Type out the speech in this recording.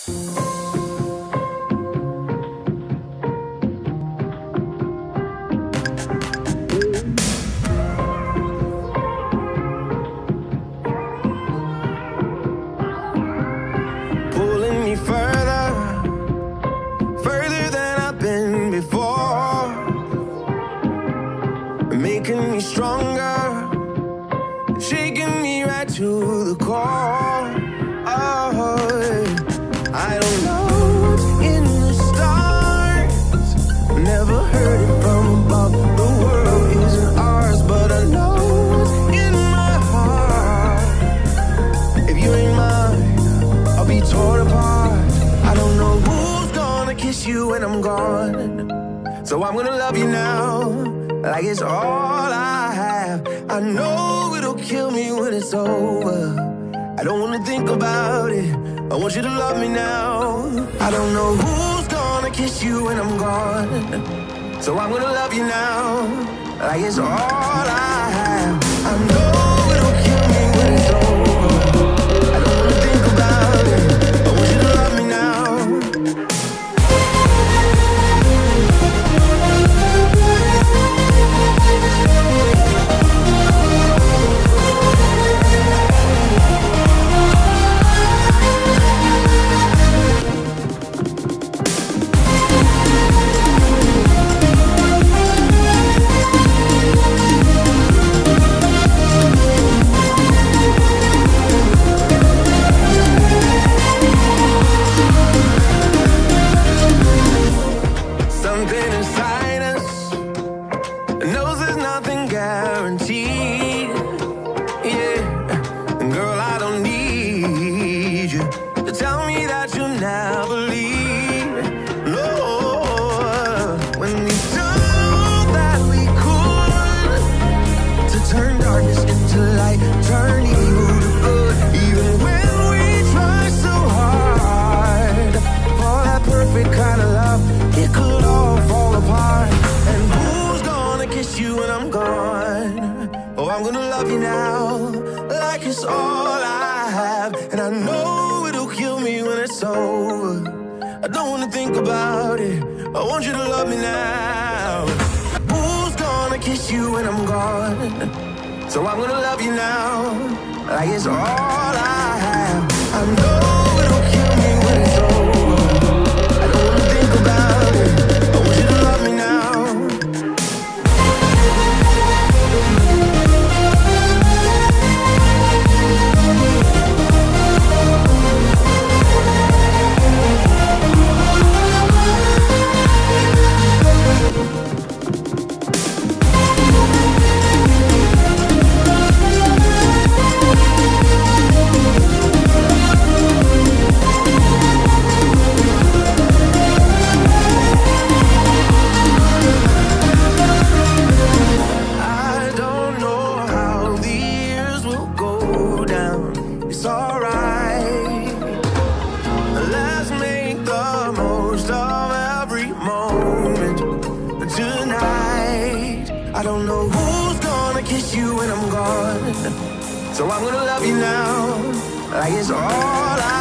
Pulling me further, further than I've been before, making me stronger, shaking me right to the core. Oh, I don't know what's in the stars, never heard it from above. The world isn't ours, but I know what's in my heart. If you ain't mine, I'll be torn apart. I don't know who's gonna kiss you when I'm gone, so I'm gonna love you now, like it's all I have. I know it'll kill me when it's over. I don't wanna think about it, I want you to love me now. I don't know who's gonna kiss you when I'm gone, so I'm gonna love you now, like it's all I have. I know it'll kill me when it's over. I don't wanna think about it, I want you to love me now. Something inside us knows there's nothing guaranteed. Yeah, girl, I don't need you to tell me that you'll never leave. No, when we thought that we could, to turn darkness into light, turn evil to good. Even when we try so hard for that perfect kind of love, it could all fall apart. And who's gonna kiss you when I'm gone? Oh, I'm gonna love you now, like it's all I have. And I know it'll kill me when it's over. I don't wanna think about it, I want you to love me now. Who's gonna kiss you when I'm gone? So I'm gonna love you now, like it's all I have. I know it'll kill me when it's over. I don't wanna think about it, I want you to love me now. It's alright, let's make the most of every moment tonight. I don't know who's gonna kiss you when I'm gone, so I'm gonna love you now, like it's all I